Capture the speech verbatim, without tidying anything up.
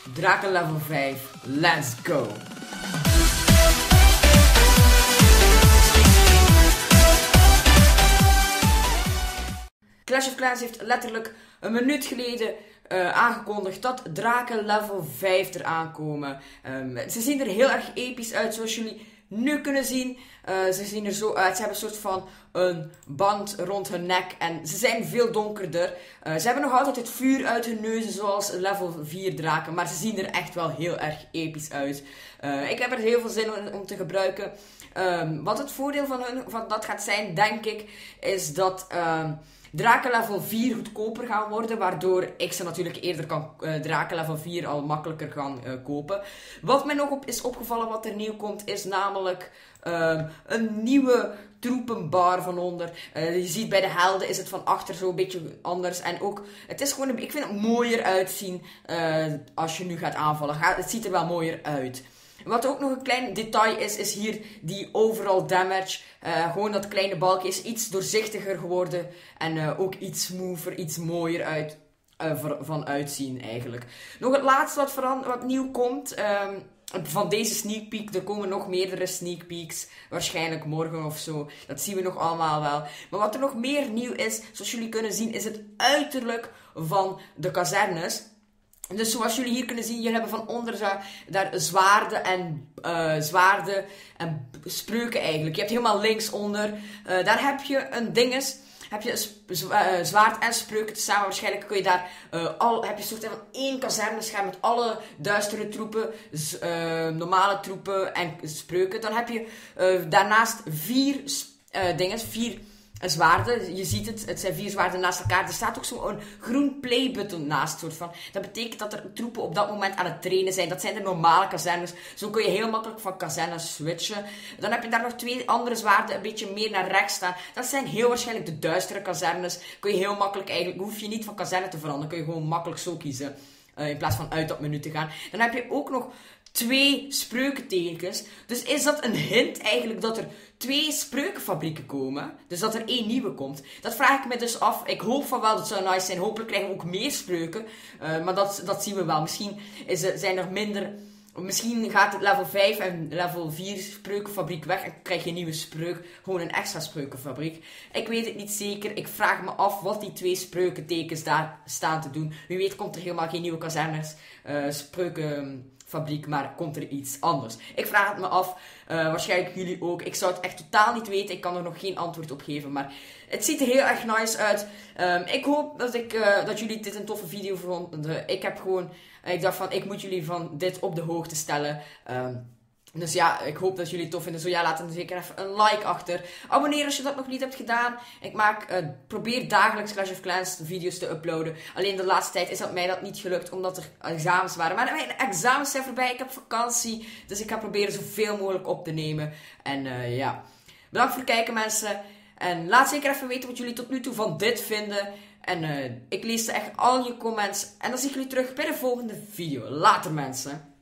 Draken level vijf. Let's go! Clash of Clans heeft letterlijk een minuut geleden uh, aangekondigd dat draken level vijf eraan komen. Um, ze zien er heel erg episch uit, zoals jullie nu kunnen zien. Uh, ze zien er zo uit. Ze hebben een soort van een band rond hun nek. En ze zijn veel donkerder. Uh, ze hebben nog altijd het vuur uit hun neuzen, zoals level vier draken. Maar ze zien er echt wel heel erg episch uit. Uh, ik heb er heel veel zin in om te gebruiken. Um, wat het voordeel van, hun, van dat gaat zijn, denk ik, is dat Um, draken level vier goedkoper gaan worden, waardoor ik ze natuurlijk eerder kan uh, draken level vier al makkelijker gaan uh, kopen. Wat mij nog op is opgevallen wat er nieuw komt, is namelijk uh, een nieuwe troepenbar van onder. Uh, je ziet bij de helden is het van achter zo een beetje anders. En ook, het is gewoon, een, ik vind het mooier uitzien uh, als je nu gaat aanvallen. Ga, het ziet er wel mooier uit. Wat ook nog een klein detail is, is hier die overall damage. Uh, gewoon dat kleine balkje is iets doorzichtiger geworden. En uh, ook iets smoother, iets mooier uit, uh, van uitzien eigenlijk. Nog het laatste wat, wat nieuw komt. Um, van deze sneak peek. Er komen nog meerdere sneak peeks. Waarschijnlijk morgen of zo. Dat zien we nog allemaal wel. Maar wat er nog meer nieuw is, zoals jullie kunnen zien, is het uiterlijk van de kazernes. Dus zoals jullie hier kunnen zien, jullie hebben van onder daar zwaarden en, uh, zwaarden en spreuken eigenlijk. Je hebt helemaal linksonder, uh, daar heb je een dinges, heb je uh, zwaard en spreuken samen. Waarschijnlijk kun je daar, uh, al, heb je een soort van één kazernescherm met alle duistere troepen, uh, normale troepen en spreuken. Dan heb je uh, daarnaast vier uh, dinges, vier zwaarden. Je ziet het, het zijn vier zwaarden naast elkaar. Er staat ook zo'n groen playbutton naast. Soort van. Dat betekent dat er troepen op dat moment aan het trainen zijn. Dat zijn de normale kazernes. Zo kun je heel makkelijk van kazernes switchen. Dan heb je daar nog twee andere zwaarden een beetje meer naar rechts staan. Dat zijn heel waarschijnlijk de duistere kazernes. Kun je heel makkelijk eigenlijk, hoef je niet van kazerne te veranderen. Kun je gewoon makkelijk zo kiezen. Uh, in plaats van uit dat menu te gaan. Dan heb je ook nog twee spreukentekens. Dus is dat een hint eigenlijk dat er twee spreukenfabrieken komen? Dus dat er één nieuwe komt? Dat vraag ik me dus af. Ik hoop van wel, dat zou nice zijn. Hopelijk krijgen we ook meer spreuken. Uh, maar dat, dat zien we wel. Misschien is er, zijn er minder. Misschien gaat het level vijf en level vier spreukenfabriek weg en krijg je een nieuwe spreuk. Gewoon een extra spreukenfabriek. Ik weet het niet zeker. Ik vraag me af wat die twee spreukentekens daar staan te doen. Wie weet komt er helemaal geen nieuwe kazernes, uh, spreukenfabriek, maar komt er iets anders. Ik vraag het me af. Uh, waarschijnlijk jullie ook. Ik zou het echt totaal niet weten. Ik kan er nog geen antwoord op geven. Maar het ziet er heel erg nice uit. Um, ik hoop dat, ik, uh, dat jullie dit een toffe video vonden. Ik heb gewoon... Ik dacht van, ik moet jullie van dit op de hoogte stellen. Um, dus ja, ik hoop dat jullie het tof vinden. Zo ja, laat dan zeker even een like achter. Abonneer als je dat nog niet hebt gedaan. Ik maak, uh, probeer dagelijks Clash of Clans video's te uploaden. Alleen de laatste tijd is dat mij dat niet gelukt, omdat er examens waren. Maar mijn examens zijn voorbij, ik heb vakantie. Dus ik ga proberen zoveel mogelijk op te nemen. En uh, ja, bedankt voor het kijken mensen. En laat zeker even weten wat jullie tot nu toe van dit vinden. En uh, ik lees echt al je comments. En dan zie ik jullie terug bij de volgende video. Later mensen.